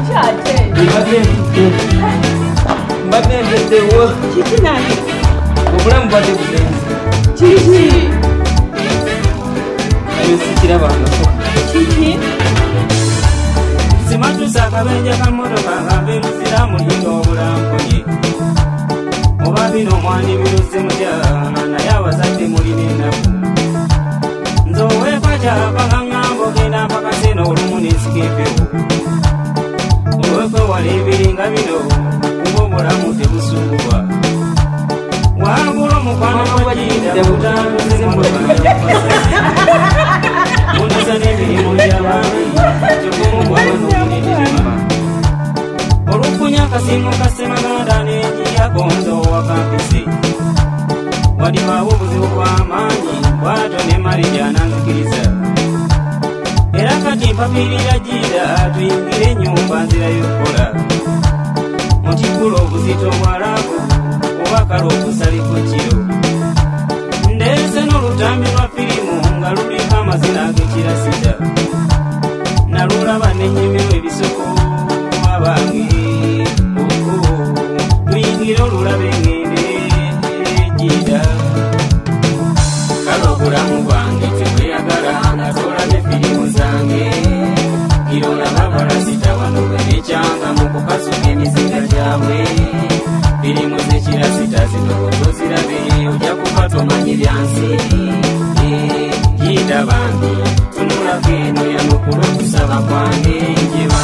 Chate. Mbadde wo. Kiki nani? Obulamu bwadde bugenze. Kiki. Ayo sikirabangako. Kiki. Simatusa akabenje kamotoka ngambe luzira mulinga obulamponye. Oba bino omwani biruze mutya naye abazadde mulina ennaku. Nze oweekwacapa kaŋŋamba ogenda mpaka seno olumu n'ensikempewo. Oweekwewala ebiringa bino kuba obulamu tebusuubulwa. Wabula omukwano gwajjidde butambuze emmotoka munasa n'emirimu gy'abaami gy'omugwalo n'obuneetirima. Olufunya akasimu ka Ssemaganda n'enjiyako nze owakampisi. Wadibaawo obuzibu bw'amaanyi bwato ne mali gyananzikiriza. Era kati mpapiirira jjiira tuyingire ennyumba nzira y'okukola. Mutikula obuzito bwalaabu oba kale okusaliko kiro. Ndeese n'olutambi lwa firimu nga luliko amazina ag'ekirasita. Nalulaba n'ennyumirwa ebisoko abange. Tuyingire olulabe ngende jjiira. Kale obulamu bwange tebweyagala nga tolabye firimu zange. Gira olaba abalasita wano benekyanga mu kukasuka emizinga gyabwe. Firimu z'ekirasita zino tozirabe ojja kuba tomanyi byansi. Jjiira bambi tunulako eno yanukula okusaba kwange njiba.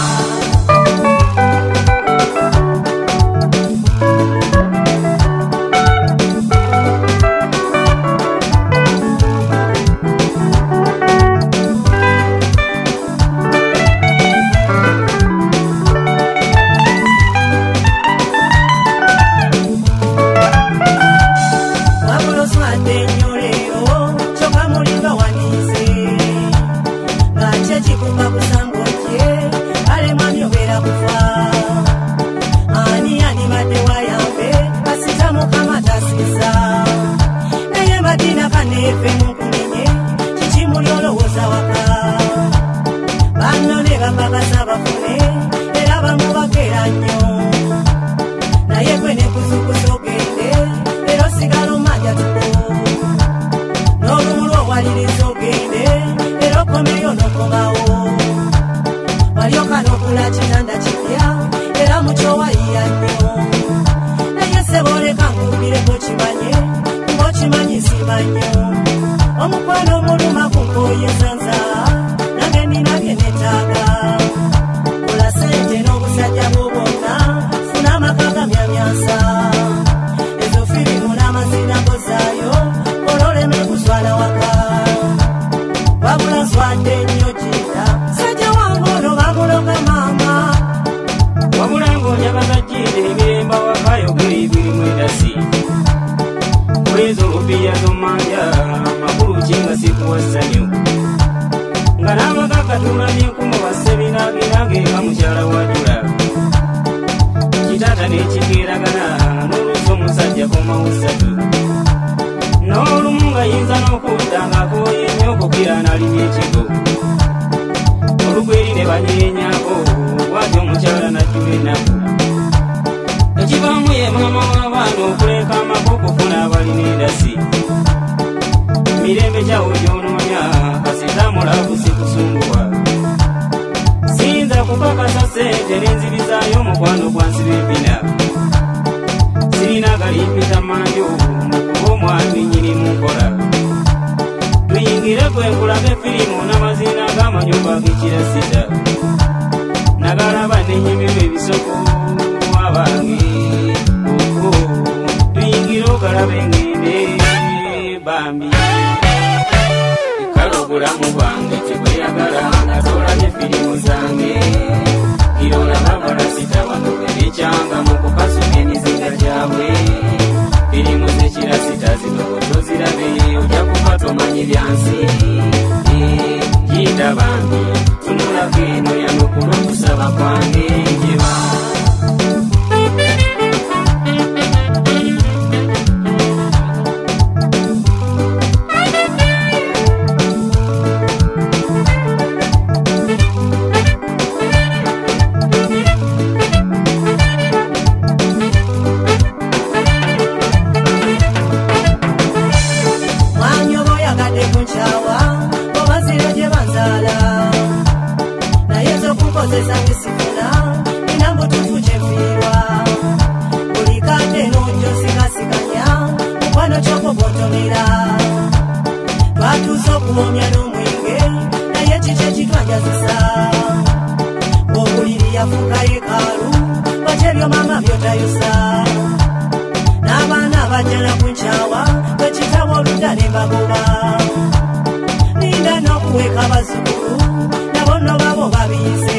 n'abazukulu nabo nno babo babiyize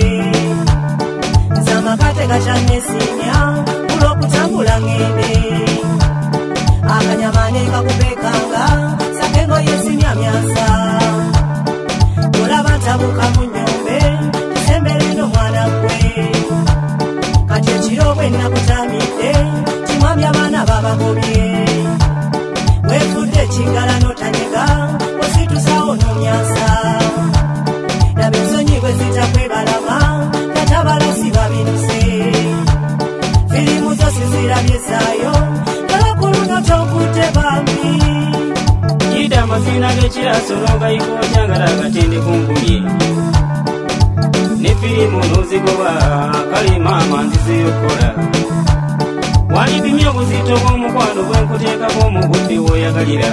nze amakate gakyannesiimya kulw'okutambula ngende akanyama ne kakubekanga sakengoye simyamyasa olaba ntabuka mu nnyombe tusembere n'omwana gwe kati ekiro bwe nakutamidde timwami abaana babagobye wefudde ekingala n'otanyega ositusawo n'omyasa laba ensonyi bwe zitakwebalama katabalasi babinuse firimu zo sizirabyezaayo galakuluno tonkudde bambi yita amazina g'ekirasono gayikotyangala agatende kumpulye ne firimu n'ozigoba kalima amanzizeyokola walipimye obuzito bw'omukwano bwenkuteekako omugudde woyagalira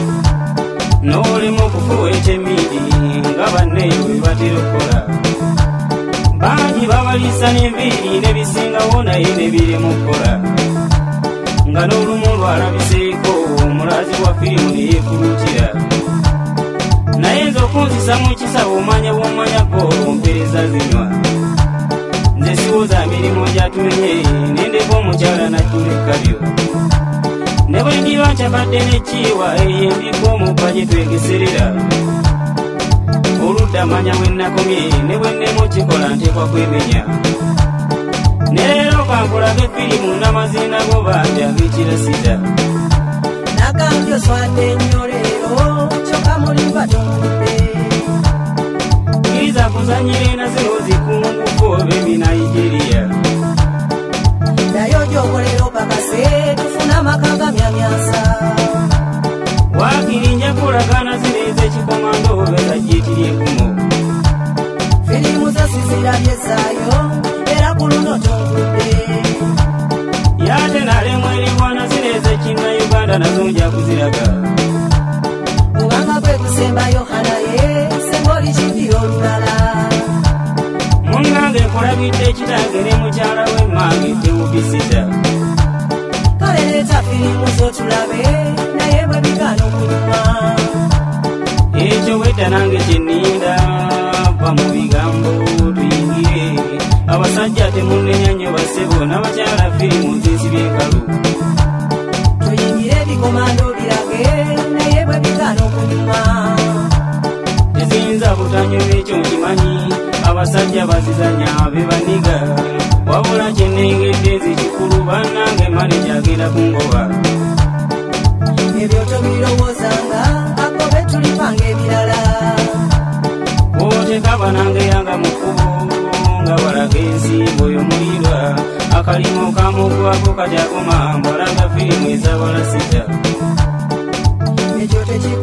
n'olema okufuwa ekyemmindi nga banneeyo bwe batera okukola bangi babaliisa n'enviiri n'ebisingawo naye ne biremu okukola nga n'olumu lwalabiseeko omulazi wa firimu ne yeefulukira naye nze okunzisa mu kisawo omanya bw'omanya goolo mpereza zinywa nze siwoza mirimu gyatumenye nendeka omukyala najjula ekkabyo ne bwe ndiba nkyabadde n'ekkiiwa eyembika omubba gye twegeserera oludda manya bwe nakomye ne bwe nnemu kikola nteekwa kwemenya ne leero kankulaga effirimu n'amazina go banja ag'ekirasita nagambye oswadde nnyo leero kyokka mulimba tomudde kkiriza kuzanyira enaziro zikungufu oba ebinaijeria naye ogyokolera okakase tufuna amaka myamyasa waakiri nja kulagana zireeza ekikomando obeera gyetiri enkumo firimu zo sizirabyezaayo era ku luno tonkudde yate nalemu eribwana zireeza ekinnayuganda nazo nja kuziraga obanga gwe kusembayo hanaye senga oli kiddira olulala munnange nkulabidde ekitange ne mukyala w'emmange tewubisita kale leeta firimu zo tulabe naye bwe bigaana okunyuma ekyo wedda nange kyenninda va mu bigambo tuyingire abasajja temunnenya nnyo basebo n'abakyala firimu zinsibye enkalu tuyingire ebikomando birage naye bwe bigaana okunyuma teziyinza butanyuma ekyo nkimanyi abasajja bazizanya be baniga wabula kyennengedde zikikulu bannange maneja agenda kungoba ebyo tobirowoozanga akobe tulipanga ebirala otekaba nange yanga mukubo nga walaga ensimbo y'omulirwa akalimo kamugwako katyakoma mbwalaga firimu ezabalasita ekyo tekik